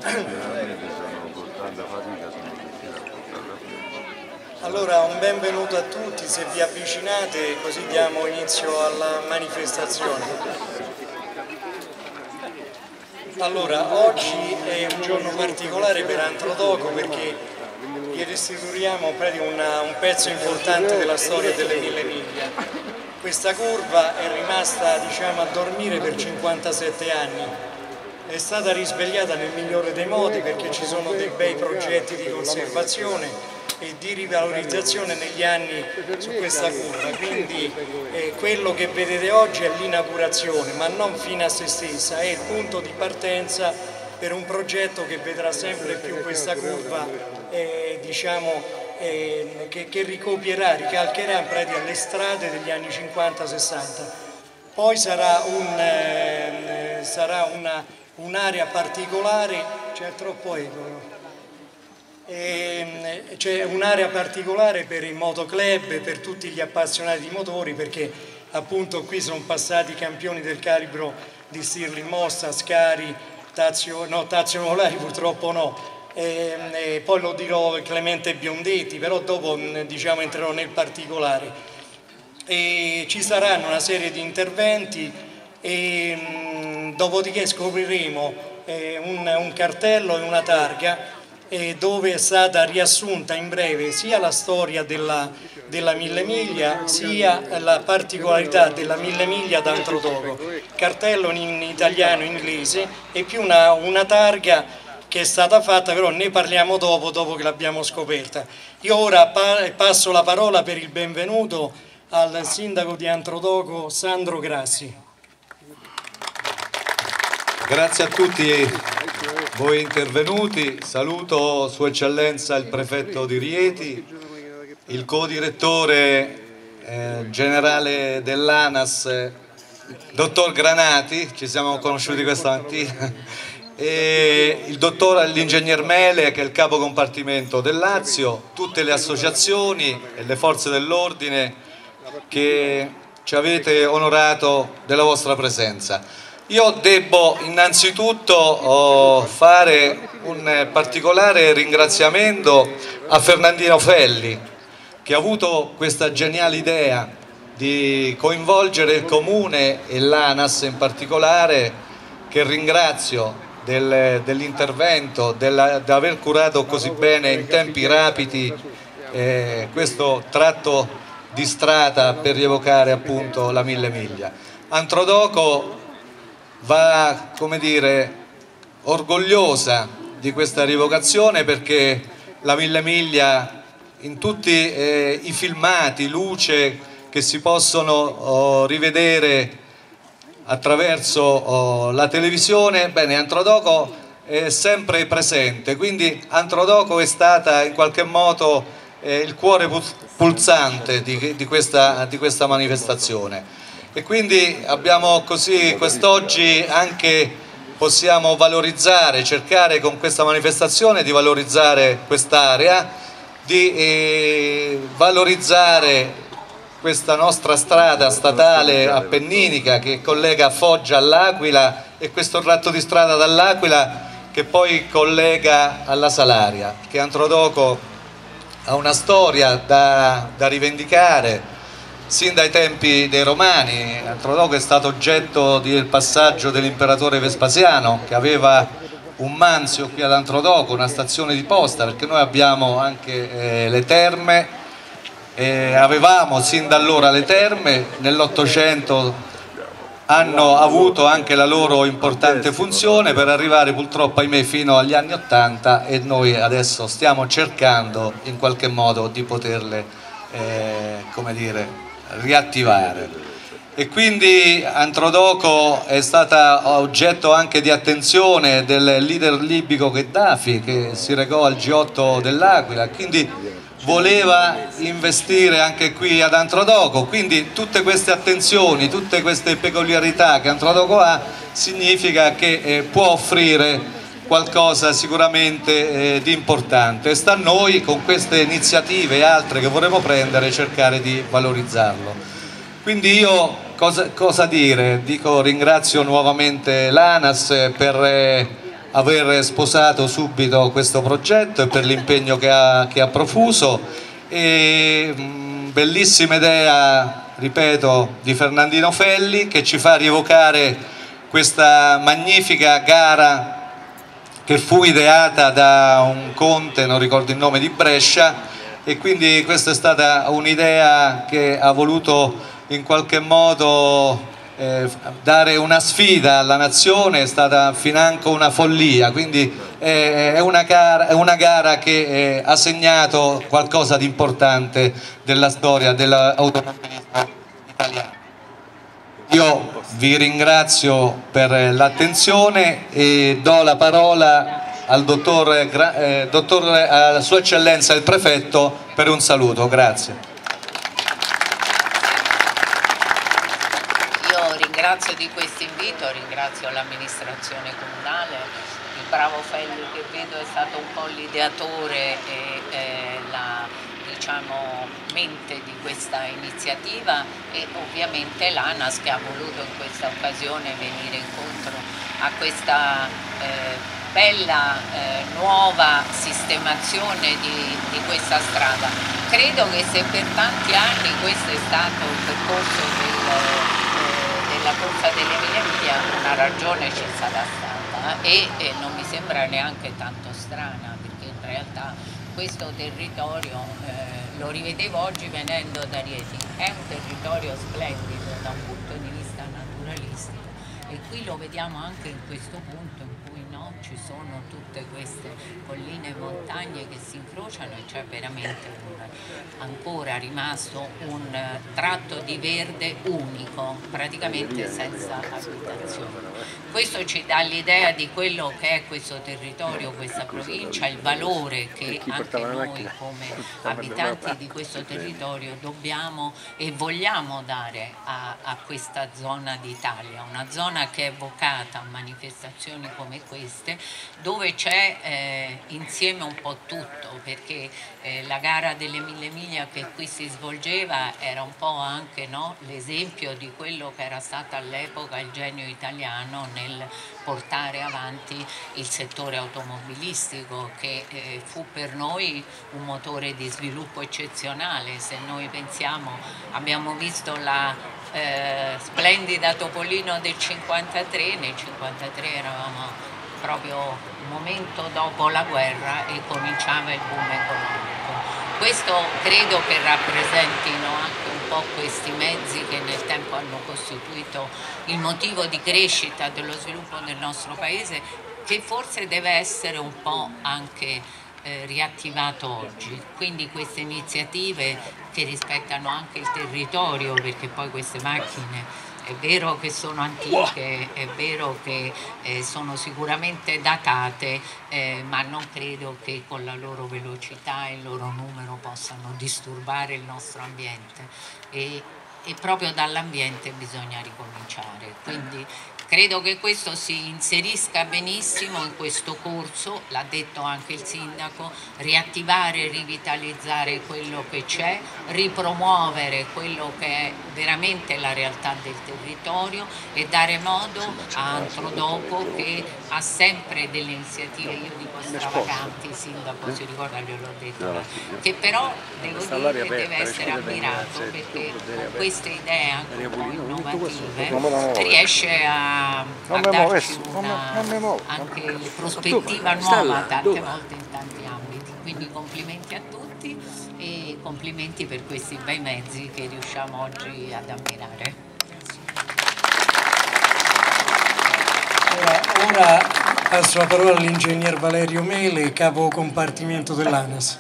Allora, un benvenuto a tutti, se vi avvicinate così diamo inizio alla manifestazione. Allora, oggi è un giorno particolare per Antrodoco perché gli restituiamo un pezzo importante della storia delle Mille Miglia. Questa curva è rimasta, diciamo, a dormire per 57 anni. È stata risvegliata nel migliore dei modi perché ci sono dei bei progetti di conservazione e di rivalorizzazione negli anni su questa curva, quindi quello che vedete oggi è l'inaugurazione, ma non fine a se stessa, è il punto di partenza per un progetto che vedrà sempre più questa curva diciamo, che ricopierà, ricalcherà in pratica le strade degli anni 50-60. Poi sarà un'area particolare, c'è troppo eco. C'è un'area particolare per il motoclub, per tutti gli appassionati di motori, perché appunto qui sono passati campioni del calibro di Stirling Moss, Ascari, Tazio Molari purtroppo no, poi lo dirò Clemente Biondetti, però dopo diciamo entrerò nel particolare. Ci saranno una serie di interventi e dopodiché scopriremo un cartello e una targa dove è stata riassunta in breve sia la storia della Mille Miglia sia la particolarità della Mille Miglia d'Antrodoco, cartello in italiano e inglese e più una targa che è stata fatta, però ne parliamo dopo che l'abbiamo scoperta. Io ora passo la parola per il benvenuto al sindaco di Antrodoco Sandro Grassi. Grazie a tutti voi intervenuti, saluto Sua Eccellenza il Prefetto di Rieti, il co-direttore generale dell'ANAS, dottor Granati, ci siamo conosciuti questa mattina, e l'ingegner Mele che è il capo compartimento del Lazio, tutte le associazioni e le forze dell'ordine che ci avete onorato della vostra presenza. Io devo innanzitutto fare un particolare ringraziamento a Fernandino Felli, che ha avuto questa geniale idea di coinvolgere il Comune e l'ANAS in particolare, che ringrazio dell'intervento, di aver curato così bene in tempi rapidi questo tratto di strada per rievocare appunto la Mille Miglia. Antrodoco va, come dire, orgogliosa di questa rievocazione perché la Mille Miglia in tutti i filmati, luce che si possono rivedere attraverso la televisione, bene, Antrodoco è sempre presente, quindi Antrodoco è stata in qualche modo il cuore pulsante di questa manifestazione. E quindi abbiamo così quest'oggi anche possiamo valorizzare, cercare con questa manifestazione di valorizzare quest'area, di valorizzare questa nostra strada statale appenninica che collega Foggia all'Aquila e questo tratto di strada dall'Aquila che poi collega alla Salaria, che Antrodoco ha una storia da rivendicare sin dai tempi dei Romani. Antrodoco è stato oggetto del passaggio dell'imperatore Vespasiano, che aveva un manzio qui ad Antrodoco, una stazione di posta, perché noi abbiamo anche le terme, avevamo sin da allora le terme, nell'Ottocento hanno avuto anche la loro importante funzione per arrivare purtroppo, ahimè, fino agli anni '80 e noi adesso stiamo cercando in qualche modo di poterle, come dire, riattivare. E quindi Antrodoco è stata oggetto anche di attenzione del leader libico Gheddafi, che si recò al G8 dell'Aquila, quindi voleva investire anche qui ad Antrodoco, quindi tutte queste attenzioni, tutte queste peculiarità che Antrodoco ha significa che può offrire qualcosa sicuramente di importante, e sta a noi con queste iniziative e altre che vorremmo prendere cercare di valorizzarlo. Quindi io cosa dire? Ringrazio nuovamente l'ANAS per aver sposato subito questo progetto e per l'impegno che ha profuso. Bellissima idea, ripeto, di Fernandino Felli, che ci fa rievocare questa magnifica gara che fu ideata da un conte, non ricordo il nome, di Brescia, e quindi questa è stata un'idea che ha voluto in qualche modo dare una sfida alla nazione. È stata financo una follia, quindi è una gara che ha segnato qualcosa di importante della storia dell'automobilismo italiano. Io vi ringrazio per l'attenzione e do la parola al a Sua Eccellenza il Prefetto per un saluto. Grazie. Io ringrazio di questo invito, ringrazio l'amministrazione comunale, il bravo Felli che vedo è stato un po' l'ideatore e la mente di questa iniziativa, e ovviamente l'ANAS che ha voluto in questa occasione venire incontro a questa bella nuova sistemazione di questa strada. Credo che se per tanti anni questo è stato il percorso della Corsa dell'Emilia-Romagna, una ragione ci sarà stata e non mi sembra neanche tanto strana, perché in realtà questo territorio, lo rivedevo oggi venendo da Rieti, è un territorio splendido da un punto di vista naturalistico, e qui lo vediamo anche in questo punto in cui ci sono tutte queste colline e montagne che si incrociano, e c'è veramente ancora rimasto un tratto di verde unico, praticamente senza abitazione. Questo ci dà l'idea di quello che è questo territorio, questa provincia, il valore che anche noi come abitanti di questo territorio dobbiamo e vogliamo dare a questa zona d'Italia, una zona che è vocata a manifestazioni come queste, dove c'è insieme un po' tutto, perché la gara delle Mille Miglia che qui si svolgeva era un po' anche l'esempio di quello che era stato all'epoca il genio italiano nel portare avanti il settore automobilistico, che fu per noi un motore di sviluppo eccezionale. Se noi pensiamo, abbiamo visto la splendida Topolino del 53, nel 53 eravamo proprio un momento dopo la guerra e cominciava il boom economico. Questo credo che rappresentino anche un po' questi mezzi che nel tempo hanno costituito il motivo di crescita dello sviluppo del nostro paese, che forse deve essere un po' anche riattivato oggi. Quindi queste iniziative che rispettano anche il territorio, perché poi queste macchine è vero che sono antiche, è vero che sono sicuramente datate, ma non credo che con la loro velocità e il loro numero possano disturbare il nostro ambiente, e proprio dall'ambiente bisogna ricominciare. Quindi credo che questo si inserisca benissimo in questo corso, l'ha detto anche il sindaco, riattivare e rivitalizzare quello che c'è, ripromuovere quello che è veramente la realtà del territorio e dare modo a Antrodoco, che ha sempre delle iniziative, io dico stravaganti, il sindaco si ricorda, gliel'ho detto, che però devo dire che deve essere ammirato, perché con queste idee anche un po' innovative riesce a darci anche prospettiva nuova tante volte in tanti ambiti. Quindi complimenti a tutti e complimenti per questi bei mezzi che riusciamo oggi ad ammirare. Ora passo la parola all'ingegner Valerio Mele, capo compartimento dell'ANAS.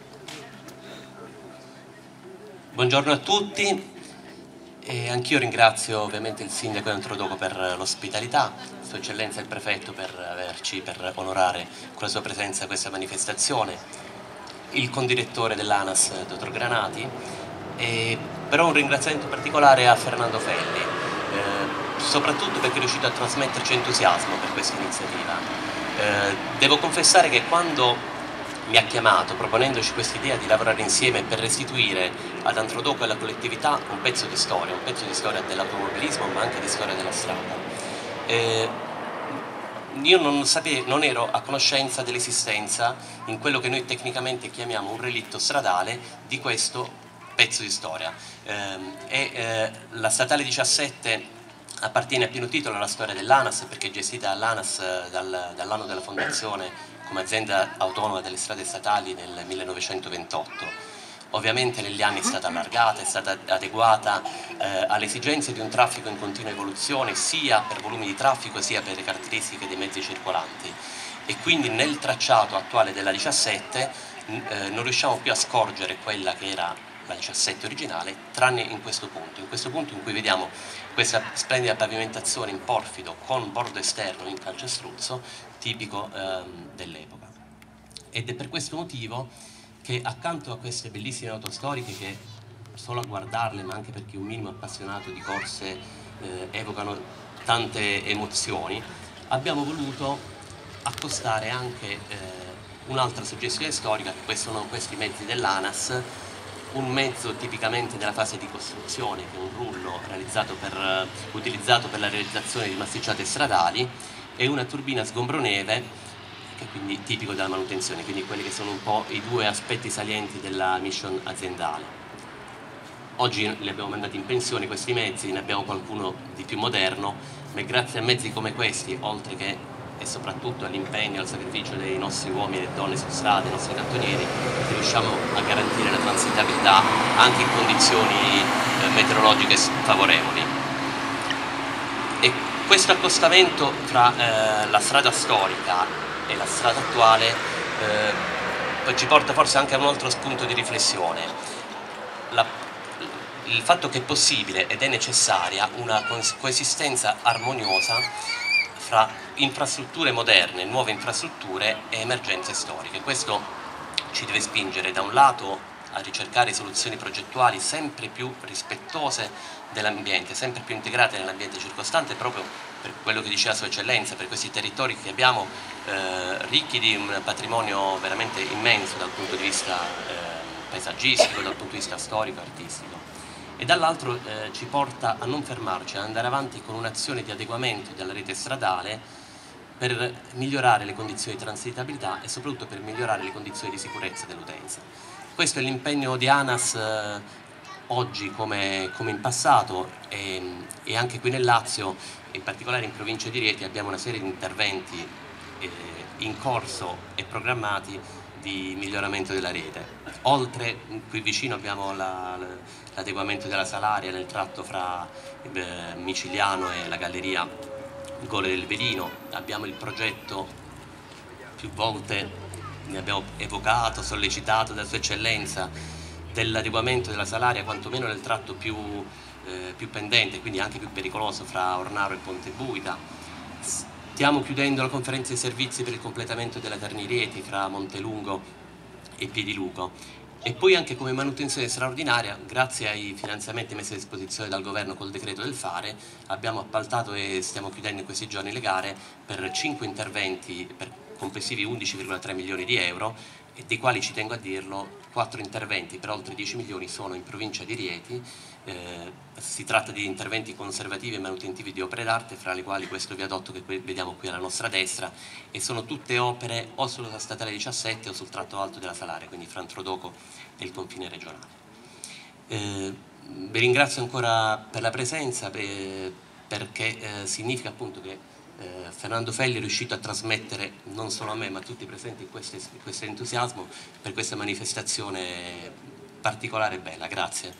Buongiorno a tutti. Anch'io ringrazio ovviamente il sindaco di Antrodoco per l'ospitalità, Sua Eccellenza il Prefetto per onorare con la sua presenza questa manifestazione, il condirettore dell'ANAS, dottor Granati, però un ringraziamento particolare a Fernando Felli, soprattutto perché è riuscito a trasmetterci entusiasmo per questa iniziativa. Devo confessare che quando mi ha chiamato proponendoci questa idea di lavorare insieme per restituire ad Antrodoco e alla collettività un pezzo di storia dell'automobilismo, ma anche di storia della strada, io non ero a conoscenza dell'esistenza, in quello che noi tecnicamente chiamiamo un relitto stradale, di questo pezzo di storia. La statale 17 appartiene a pieno titolo alla storia dell'ANAS, perché è gestita dall'ANAS dall'anno della fondazione come azienda autonoma delle strade statali nel 1928. Ovviamente negli anni è stata allargata, è stata adeguata alle esigenze di un traffico in continua evoluzione, sia per volumi di traffico sia per le caratteristiche dei mezzi circolanti, e quindi nel tracciato attuale della 17 non riusciamo più a scorgere quella che era la 17 originale, tranne in questo punto in cui vediamo questa splendida pavimentazione in porfido con bordo esterno in calcestruzzo tipico dell'epoca. Ed è per questo motivo che accanto a queste bellissime auto storiche, che solo a guardarle, ma anche per chi è un minimo appassionato di corse evocano tante emozioni, abbiamo voluto accostare anche un'altra suggestione storica, che sono questi mezzi dell'ANAS, un mezzo tipicamente della fase di costruzione, che è un rullo utilizzato per la realizzazione di massicciate stradali, e una turbina sgombroneve, che è quindi tipico della manutenzione, quindi quelli che sono un po' i due aspetti salienti della mission aziendale. Oggi li abbiamo mandati in pensione questi mezzi, ne abbiamo qualcuno di più moderno, ma grazie a mezzi come questi, oltre che e soprattutto all'impegno e al sacrificio dei nostri uomini e donne su strada, dei nostri cantonieri, che riusciamo a garantire la transitabilità anche in condizioni meteorologiche favorevoli. E questo accostamento fra la strada storica e la strada attuale ci porta forse anche a un altro spunto di riflessione. Il fatto che è possibile ed è necessaria una coesistenza armoniosa fra infrastrutture moderne, nuove infrastrutture e emergenze storiche. Questo ci deve spingere da un lato a ricercare soluzioni progettuali sempre più rispettose dell'ambiente, sempre più integrate nell'ambiente circostante, proprio per quello che diceva Sua Eccellenza, per questi territori che abbiamo ricchi di un patrimonio veramente immenso dal punto di vista paesaggistico, dal punto di vista storico, artistico. E dall'altro ci porta a non fermarci, ad andare avanti con un'azione di adeguamento della rete stradale per migliorare le condizioni di transitabilità e soprattutto per migliorare le condizioni di sicurezza dell'utenza. Questo è l'impegno di ANAS oggi come in passato, e anche qui nel Lazio, in particolare in provincia di Rieti, abbiamo una serie di interventi in corso e programmati di miglioramento della rete. Oltre, qui vicino abbiamo l'adeguamento della Salaria nel tratto fra Miciliano e la galleria Gole del Velino, abbiamo il progetto, più volte ne abbiamo evocato, sollecitato da Sua Eccellenza, dell'adeguamento della Salaria quantomeno nel tratto più pendente, quindi anche più pericoloso, fra Ornaro e Ponte Buita. Stiamo chiudendo la conferenza di servizi per il completamento della Terni Rieti fra Montelungo e Piediluco, e poi anche come manutenzione straordinaria, grazie ai finanziamenti messi a disposizione dal governo col decreto del fare, abbiamo appaltato e stiamo chiudendo in questi giorni le gare per 5 interventi per complessivi 11,3 milioni di euro, e dei quali, ci tengo a dirlo, 4 interventi per oltre 10 milioni sono in provincia di Rieti. Si tratta di interventi conservativi e manutentivi di opere d'arte, fra le quali questo viadotto che vediamo qui alla nostra destra, e sono tutte opere o sulla statale 17 o sul tratto alto della Salaria, quindi fra Antrodoco e il confine regionale. Vi ringrazio ancora per la presenza, perché significa appunto che Fernando Felli è riuscito a trasmettere non solo a me ma a tutti i presenti questo entusiasmo per questa manifestazione particolare e bella. Grazie.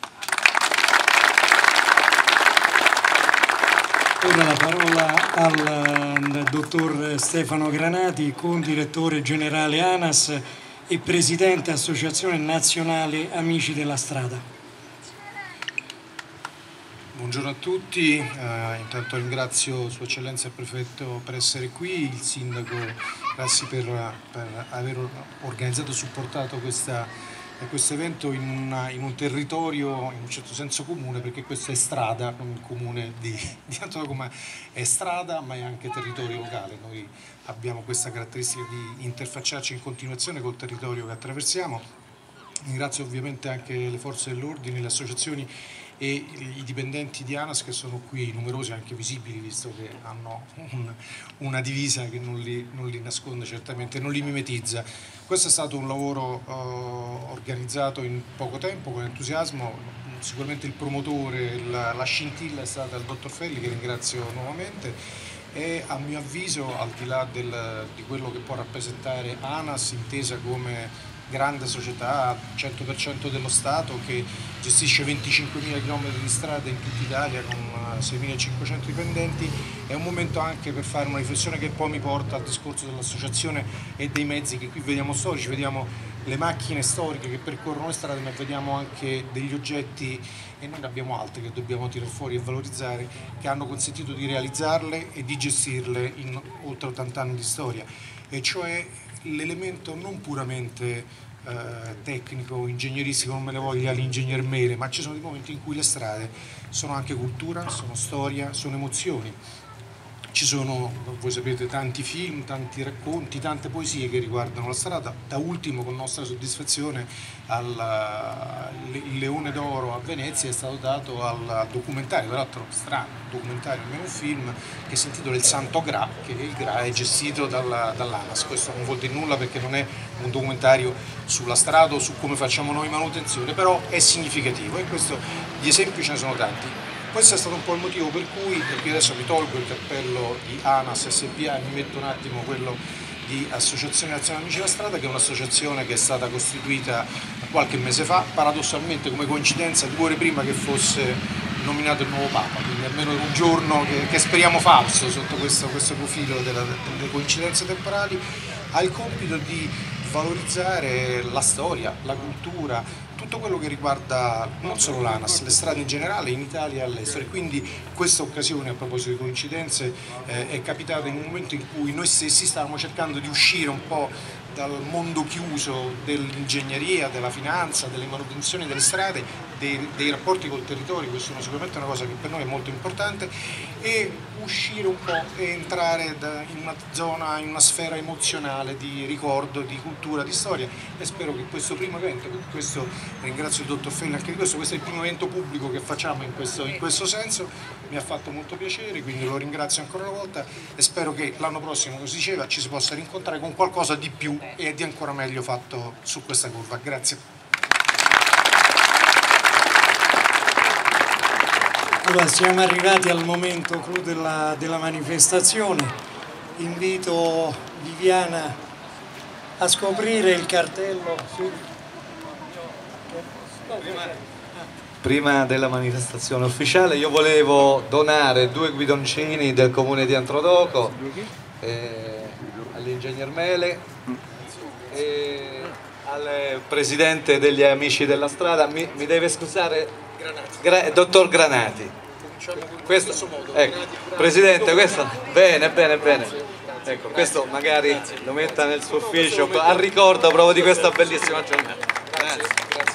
Ora la parola al dottor Stefano Granati, condirettore generale ANAS e presidente Associazione Nazionale Amici della Strada. Buongiorno a tutti, intanto ringrazio Sua Eccellenza il Prefetto per essere qui, il Sindaco, grazie per aver organizzato e supportato questo evento in un territorio in un certo senso comune, perché questo è strada, non il comune di Antrodoco, ma è strada ma è anche territorio locale. Noi abbiamo questa caratteristica di interfacciarci in continuazione col territorio che attraversiamo. Ringrazio ovviamente anche le forze dell'ordine, le associazioni e i dipendenti di ANAS che sono qui, numerosi, anche visibili, visto che hanno una divisa che non li nasconde certamente, non li mimetizza. Questo è stato un lavoro organizzato in poco tempo, con entusiasmo. Sicuramente il promotore, la scintilla è stata il dottor Felli, che ringrazio nuovamente, e a mio avviso, al di là di quello che può rappresentare ANAS, intesa come grande società, 100% dello Stato, che gestisce 25.000 km di strade in tutta Italia con 6.500 dipendenti, è un momento anche per fare una riflessione che poi mi porta al discorso dell'associazione e dei mezzi che qui vediamo storici. Vediamo le macchine storiche che percorrono le strade, ma vediamo anche degli oggetti, e noi ne abbiamo altri che dobbiamo tirare fuori e valorizzare, che hanno consentito di realizzarle e di gestirle in oltre 80 anni di storia, e cioè l'elemento non puramente tecnico, ingegneristico, non me ne voglia l'ingegner Mele, ma ci sono dei momenti in cui le strade sono anche cultura, sono storia, sono emozioni. Ci sono, voi sapete, tanti film, tanti racconti, tante poesie che riguardano la strada. Da ultimo, con nostra soddisfazione, il Leone d'Oro a Venezia è stato dato al documentario, tra l'altro strano, documentario, almeno un film, che si intitola Il Santo Gra, che il Gra è gestito dall'ANAS. Questo non vuol dire nulla perché non è un documentario sulla strada o su come facciamo noi manutenzione, però è significativo, e questo, gli esempi ce ne sono tanti. Questo è stato un po' il motivo per cui, perché adesso mi tolgo il cappello di ANAS SpA e mi metto un attimo quello di Associazione Nazionale Amici della Strada, che è un'associazione che è stata costituita qualche mese fa, paradossalmente come coincidenza 2 ore prima che fosse nominato il nuovo Papa, quindi almeno un giorno che speriamo falso sotto questo profilo delle coincidenze temporali. Ha il compito di valorizzare la storia, la cultura, tutto quello che riguarda non solo l'ANAS, le strade in generale in Italia e all'estero, e quindi questa occasione, a proposito di coincidenze, è capitata in un momento in cui noi stessi stavamo cercando di uscire un po' dal mondo chiuso dell'ingegneria, della finanza, delle manutenzioni delle strade, dei rapporti col territorio. Questo è sicuramente una cosa che per noi è molto importante, e uscire un po' e entrare in una zona, in una sfera emozionale di ricordo, di cultura, di storia, e spero che questo primo evento, per questo ringrazio il dottor Felli anche di questo è il primo evento pubblico che facciamo in questo senso, mi ha fatto molto piacere, quindi lo ringrazio ancora una volta, e spero che l'anno prossimo, come si diceva, ci si possa rincontrare con qualcosa di più e di ancora meglio fatto su questa curva. Grazie. Allora, siamo arrivati al momento clou della manifestazione. Invito Viviana a scoprire il cartello. Prima della manifestazione ufficiale io volevo donare 2 guidoncini del comune di Antrodoco all'ingegner Mele e al presidente degli Amici della Strada, mi deve scusare, dottor Granati. Questo, ecco, presidente, questo, bene. Ecco, questo magari lo metta nel suo ufficio a ricordo proprio di questa bellissima giornata. Grazie.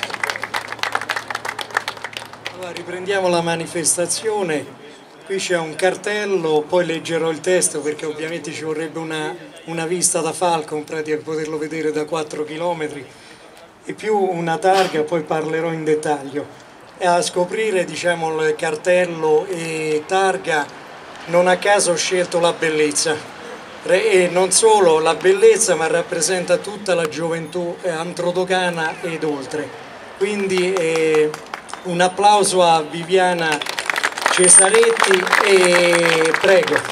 Allora, riprendiamo la manifestazione. Qui c'è un cartello, poi leggerò il testo perché ovviamente ci vorrebbe una vista da falco, in pratica, per poterlo vedere da 4 km, e più una targa, poi parlerò in dettaglio. E a scoprire, diciamo, il cartello e targa, non a caso ho scelto la bellezza, e non solo la bellezza, ma rappresenta tutta la gioventù antrodocana ed oltre. Quindi un applauso a Viviana Cesaretti e prego.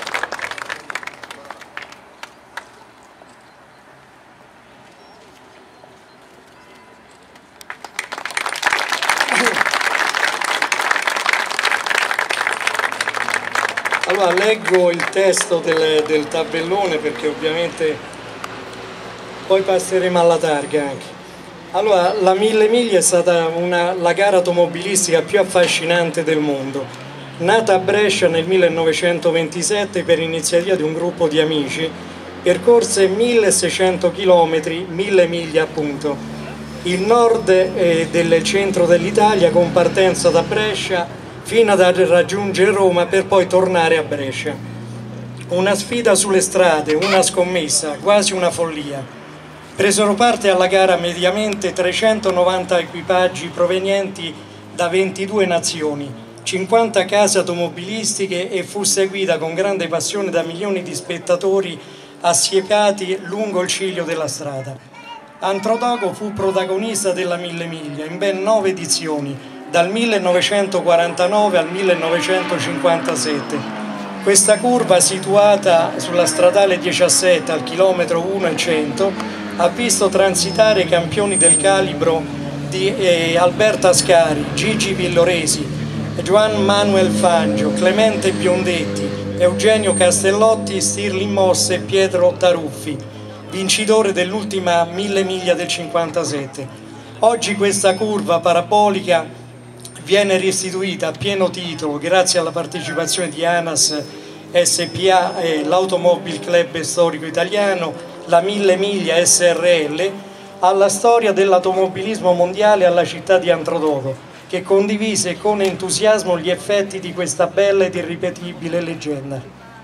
Allora, leggo il testo del tabellone perché ovviamente poi passeremo alla targa anche. Allora, la 1000 miglia è stata la gara automobilistica più affascinante del mondo. Nata a Brescia nel 1927 per iniziativa di un gruppo di amici, percorse 1600 km, 1000 miglia appunto, il nord del centro dell'Italia, con partenza da Brescia fino a raggiungere Roma per poi tornare a Brescia. Una sfida sulle strade, una scommessa, quasi una follia. Presero parte alla gara mediamente 390 equipaggi provenienti da 22 nazioni, 50 case automobilistiche e fu seguita con grande passione da milioni di spettatori assiepati lungo il ciglio della strada. Antrodoco fu protagonista della Mille Miglia in ben 9 edizioni, dal 1949 al 1957. Questa curva, situata sulla stradale 17 al chilometro 1,100, ha visto transitare campioni del calibro di Alberto Ascari, Gigi Villoresi, Juan Manuel Fangio, Clemente Biondetti, Eugenio Castellotti, Stirling Moss e Pietro Taruffi, vincitore dell'ultima Mille Miglia del 57. Oggi questa curva parabolica viene restituita a pieno titolo grazie alla partecipazione di ANAS SPA, l'Automobile Club Storico Italiano, la Mille Miglia SRL, alla storia dell'automobilismo mondiale alla città di Antrodoco, che condivise con entusiasmo gli effetti di questa bella ed irripetibile leggenda.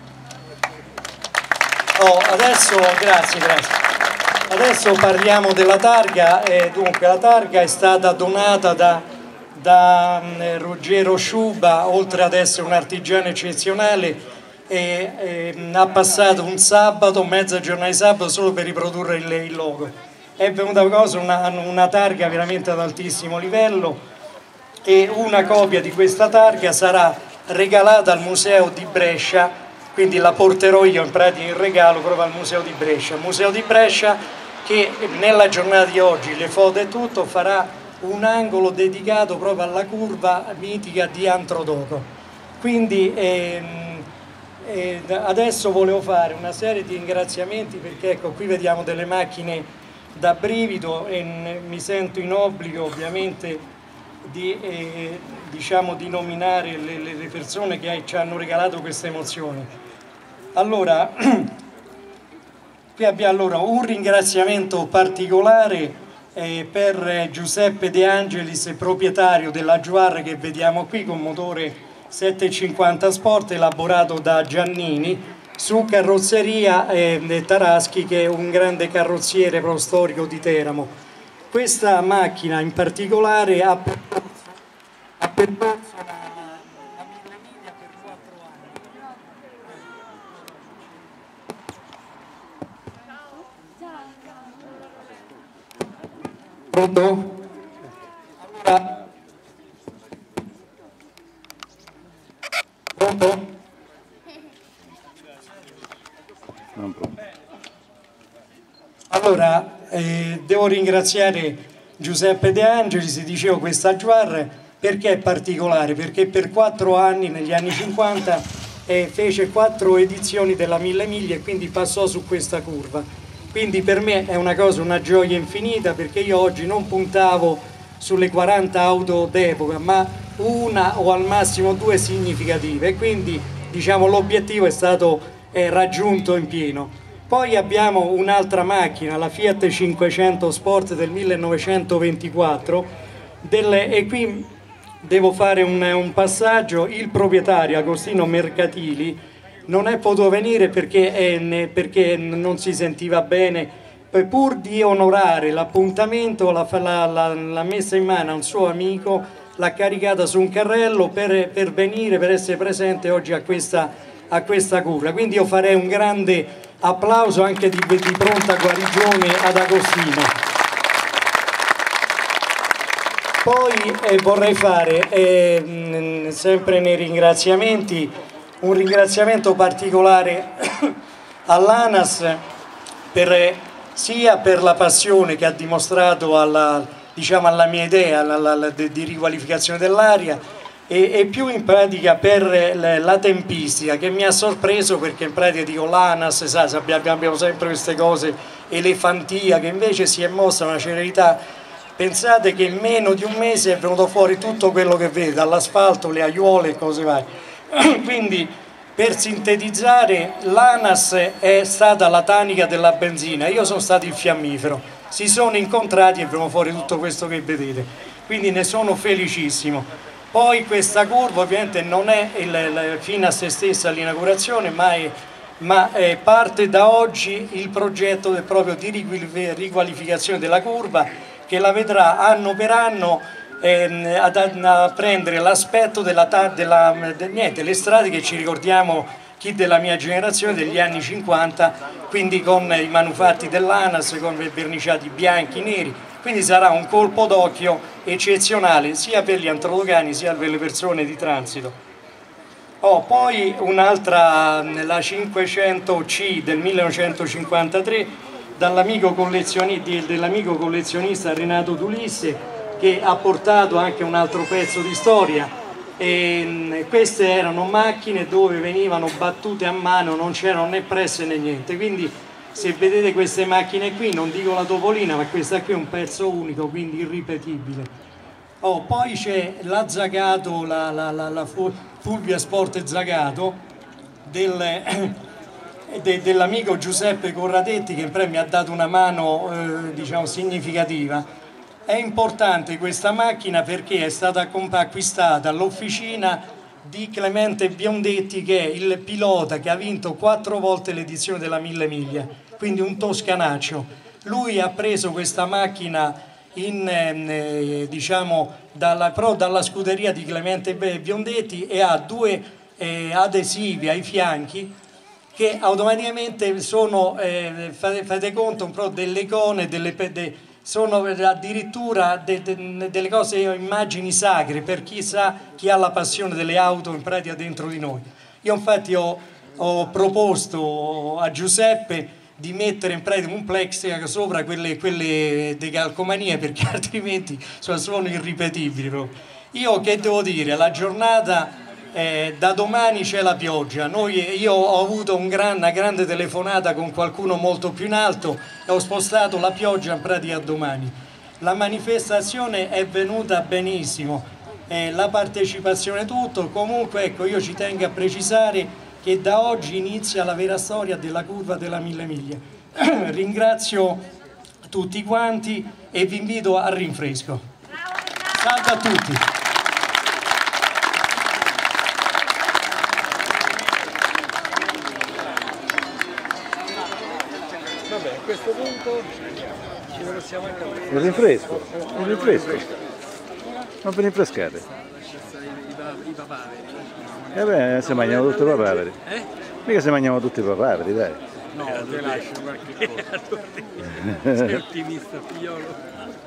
Grazie. Adesso parliamo della targa. Dunque, la targa è stata donata da Ruggero Sciuba, oltre ad essere un artigiano eccezionale, ha passato un sabato, mezza giornata di sabato solo per riprodurre il logo. È venuta una targa veramente ad altissimo livello, e una copia di questa targa sarà regalata al Museo di Brescia, quindi la porterò io in pratica in regalo proprio al Museo di Brescia, che nella giornata di oggi, le foto e tutto, farà un angolo dedicato proprio alla curva mitica di Antrodoco. Quindi adesso volevo fare una serie di ringraziamenti, perché ecco, qui vediamo delle macchine da brivido e mi sento in obbligo ovviamente di nominare le persone che ci hanno regalato queste emozioni. Allora, qui abbiamo un ringraziamento particolare per Giuseppe De Angelis, proprietario della Jaguar che vediamo qui, con motore 750 Sport elaborato da Giannini, su carrozzeria Taraschi, che è un grande carrozziere storico di Teramo. Questa macchina in particolare ha percorso la Mille Miglia per 4 anni. Pronto? Allora, pronto? Allora, devo ringraziare Giuseppe De Angelis, dicevo, questa Jaguar, perché è particolare? Perché per 4 anni, negli anni 50, fece 4 edizioni della Mille Miglia e quindi passò su questa curva. Quindi per me è una gioia infinita, perché io oggi non puntavo sulle 40 auto d'epoca, ma una o al massimo 2 significative, e quindi diciamo l'obiettivo è stato raggiunto in pieno. Poi abbiamo un'altra macchina, la Fiat 500 Sport del 1924, e qui devo fare un passaggio. Il proprietario, Agostino Mercatili, non è potuto venire perché non si sentiva bene. Pur di onorare l'appuntamento, l'ha messa in mano a un suo amico, l'ha caricata su un carrello per venire, per essere presente oggi a questa curva. Quindi io farei un grande applauso anche di pronta guarigione ad Agostino. Poi vorrei fare, sempre nei ringraziamenti, un ringraziamento particolare all'ANAS sia per la passione che ha dimostrato alla mia idea di riqualificazione dell'area, e più in pratica per la tempistica, che mi ha sorpreso, perché in pratica dico l'ANAS, abbiamo sempre queste cose, elefantia, che invece si è mossa una celerità. Pensate che in meno di un mese è venuto fuori tutto quello che vedete, dall'asfalto, le aiuole e cose varie. Quindi, per sintetizzare, l'ANAS è stata la tanica della benzina, io sono stato il fiammifero, si sono incontrati e è venuto fuori tutto questo che vedete, quindi ne sono felicissimo. Poi questa curva ovviamente non è fine a se stessa l'inaugurazione, ma parte da oggi il progetto proprio di riqualificazione della curva, che la vedrà anno per anno a prendere l'aspetto delle strade che ci ricordiamo, chi della mia generazione, degli anni 50, quindi con i manufatti dell'ANAS, con verniciati bianchi, neri, quindi sarà un colpo d'occhio eccezionale sia per gli antrodocani sia per le persone di transito. Poi un'altra, la 500C del 1953, dell'amico collezionista Renato Tulisse, che ha portato anche un altro pezzo di storia. Queste erano macchine dove venivano battute a mano, non c'erano né presse né niente, quindi se vedete queste macchine qui, non dico la Topolina, ma questa qui è un pezzo unico, quindi irripetibile. Poi c'è la Zagato, la Fulvia Sport Zagato dell'amico Giuseppe Corradetti, che mi ha dato una mano diciamo significativa. È importante questa macchina perché è stata acquistata all'officina di Clemente Biondetti, che è il pilota che ha vinto 4 volte l'edizione della 1000 miglia, quindi un toscanaccio. Lui ha preso questa macchina diciamo dalla scuderia di Clemente Biondetti e ha 2 adesivi ai fianchi che automaticamente sono, fate conto, delle icone, sono addirittura delle cose, immagini sacre per chi ha la passione delle auto in pratica dentro di noi. Io infatti ho proposto a Giuseppe di mettere in pratica un plexiglass sopra quelle decalcomanie, perché altrimenti sono irripetibili proprio. Io che devo dire, la giornata da domani c'è la pioggia. Io ho avuto una grande telefonata con qualcuno molto più in alto e ho spostato la pioggia in pratica a domani. La manifestazione è venuta benissimo, la partecipazione tutto. Comunque ecco, io ci tengo a precisare che da oggi inizia la vera storia della curva della 1000 miglia. Ringrazio tutti quanti e vi invito al rinfresco. Salve a tutti! Vabbè, a questo punto ci possiamo anche aprire. Il rinfresco. Non vi rinfrescate? I papaveri. Beh, se mangiamo tutti i papaveri. Mica se mangiamo tutti i papaveri, dai. No, te lascio qualche cosa. Sei ottimista, figliolo.